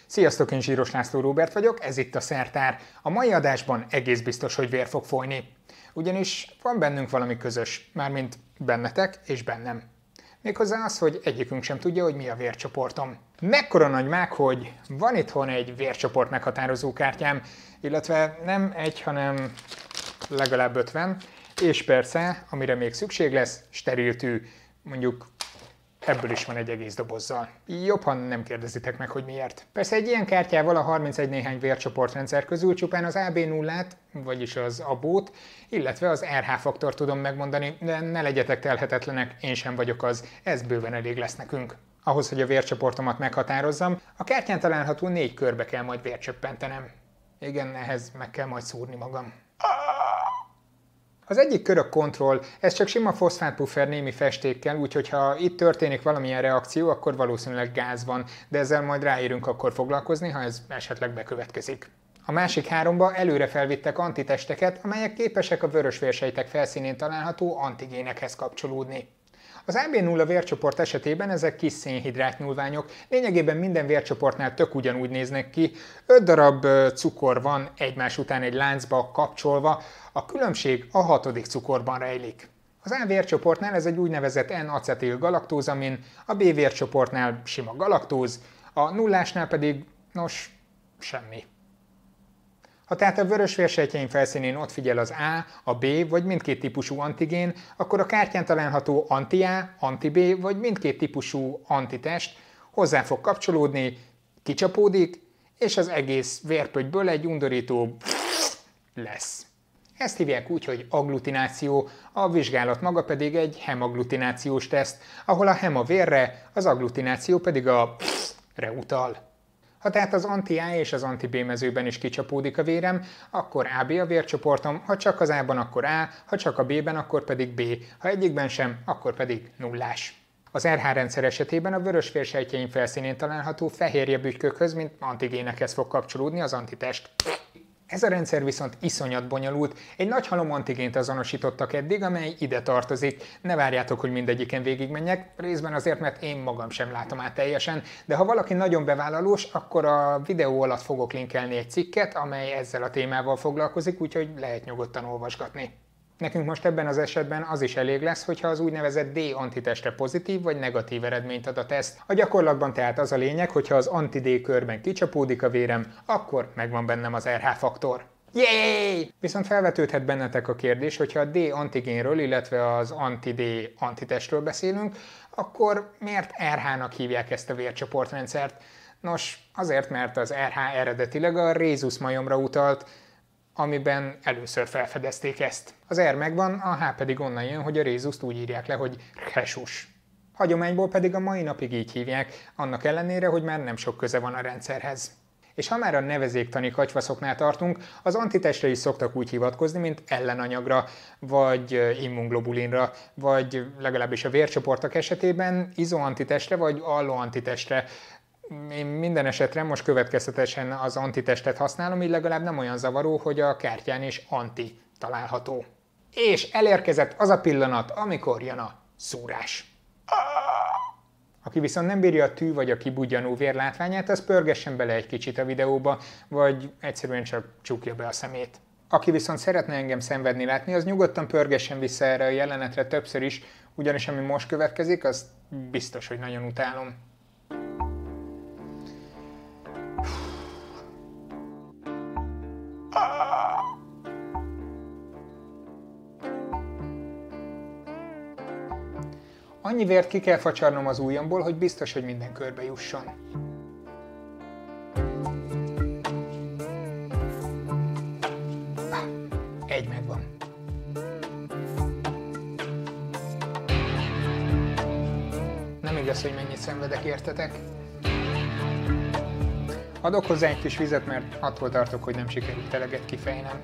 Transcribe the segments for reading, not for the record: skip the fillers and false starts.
Sziasztok, én Zsíros László Róbert vagyok, ez itt a Szertár. A mai adásban egész biztos, hogy vér fog folyni. Ugyanis van bennünk valami közös, mármint bennetek és bennem. Méghozzá az, hogy egyikünk sem tudja, hogy mi a vércsoportom. Mekkora nagy mág, hogy van itthon egy vércsoport meghatározó kártyám, illetve nem egy, hanem legalább 50, és persze, amire még szükség lesz, steril tű, mondjuk ebből is van egy egész dobozzal. Jobb, ha nem kérdezitek meg, hogy miért. Persze egy ilyen kártyával a 31 néhány vércsoportrendszer közül csupán az AB0-át, vagyis az ABO-t, illetve az RH faktort tudom megmondani, de ne legyetek telhetetlenek, én sem vagyok az, ez bőven elég lesz nekünk. Ahhoz, hogy a vércsoportomat meghatározzam, a kártyán található 4 körbe kell majd vércsöppentenem. Igen, ehhez meg kell majd szúrni magam. Az egyik kör a kontroll, ez csak sima foszfátpuffer némi festékkel, úgyhogy ha itt történik valamilyen reakció, akkor valószínűleg gáz van, de ezzel majd ráérünk akkor foglalkozni, ha ez esetleg bekövetkezik. A másik 3-ba előre felvittek antitesteket, amelyek képesek a vörös vérsejtek felszínén található antigénekhez kapcsolódni. Az AB0 vércsoport esetében ezek kis szénhidrát nyúlványok, lényegében minden vércsoportnál tök ugyanúgy néznek ki, 5 darab cukor van egymás után egy láncba kapcsolva, a különbség a 6. cukorban rejlik. Az A vércsoportnál ez egy úgynevezett N-acetil galaktózamin, a B vércsoportnál sima galaktóz, a nullásnál pedig, nos, semmi. Ha tehát a vörös vérsejtjeim felszínén ott figyel az A, a B vagy mindkét típusú antigén, akkor a kártyán található anti-A, anti-B vagy mindkét típusú antitest hozzá fog kapcsolódni, kicsapódik, és az egész vérpötyből egy undorító lesz. Ezt hívják úgy, hogy agglutináció, a vizsgálat maga pedig egy hemaglutinációs teszt, ahol a hem a vérre, az agglutináció pedig a re utal. Ha tehát az anti-A és az anti-B mezőben is kicsapódik a vérem, akkor AB a vércsoportom, ha csak az A-ban, akkor A, ha csak a B-ben, akkor pedig B, ha egyikben sem, akkor pedig nullás. Az RH rendszer esetében a vörös vérsejtjeim felszínén található fehérje bütykökhöz, mint antigénekhez fog kapcsolódni az antitest. Ez a rendszer viszont iszonyat bonyolult, egy nagy halom antigént azonosítottak eddig, amely ide tartozik. Ne várjátok, hogy mindegyiken végigmenjek, részben azért, mert én magam sem látom át teljesen, de ha valaki nagyon bevállalós, akkor a videó alatt fogok linkelni egy cikket, amely ezzel a témával foglalkozik, úgyhogy lehet nyugodtan olvasgatni. Nekünk most ebben az esetben az is elég lesz, hogyha az úgynevezett D antitestre pozitív vagy negatív eredményt ad a teszt. A gyakorlatban tehát az a lényeg, hogyha az anti-D körben kicsapódik a vérem, akkor megvan bennem az RH faktor. Jéééé! Viszont felvetődhet bennetek a kérdés, hogyha a D antigénről, illetve az anti-D antitestről beszélünk, akkor miért RH-nak hívják ezt a vércsoportrendszert? Nos, azért, mert az RH eredetileg a rhésus majomra utalt, amiben először felfedezték ezt. Az R megvan, a H pedig onnan jön, hogy a rhézust úgy írják le, hogy rhesus. Hagyományból pedig a mai napig így hívják, annak ellenére, hogy már nem sok köze van a rendszerhez. És ha már a nevezéktani katyvaszoknál tartunk, az antitestre is szoktak úgy hivatkozni, mint ellenanyagra, vagy immunoglobulinra, vagy legalábbis a vércsoportok esetében izoantitestre, vagy alloantitestre. Én minden esetre most következtetesen az antitestet használom, így legalább nem olyan zavaró, hogy a kártyán is anti található. És elérkezett az a pillanat, amikor jön a szúrás. Aki viszont nem bírja a tű vagy a kibudjanó vér látványát, az pörgessen bele egy kicsit a videóba, vagy egyszerűen csak csukja be a szemét. Aki viszont szeretne engem szenvedni látni, az nyugodtan pörgessen vissza erre a jelenetre többször is, ugyanis ami most következik, az biztos, hogy nagyon utálom. Annyi vért ki kell facsarnom az ujjamból, hogy biztos, hogy minden körbe jusson. Egy megvan. Nem igaz, hogy mennyit szenvedek, értetek? Adok hozzá egy kis vizet, mert attól tartok, hogy nem sikerült eleget kifejnem.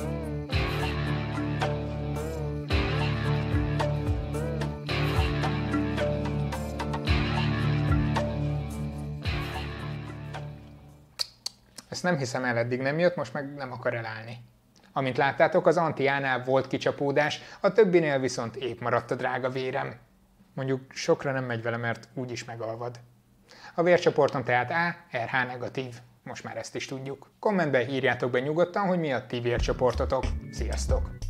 Ezt nem hiszem el, eddig nem jött, most meg nem akar elállni. Amint láttátok, az anti-A-nál volt kicsapódás, a többinél viszont épp maradt a drága vérem. Mondjuk sokra nem megy vele, mert úgyis megalvad. A vércsoportom tehát A, RH negatív. Most már ezt is tudjuk. Kommentbe írjátok be nyugodtan, hogy mi a ti vércsoportotok. Sziasztok!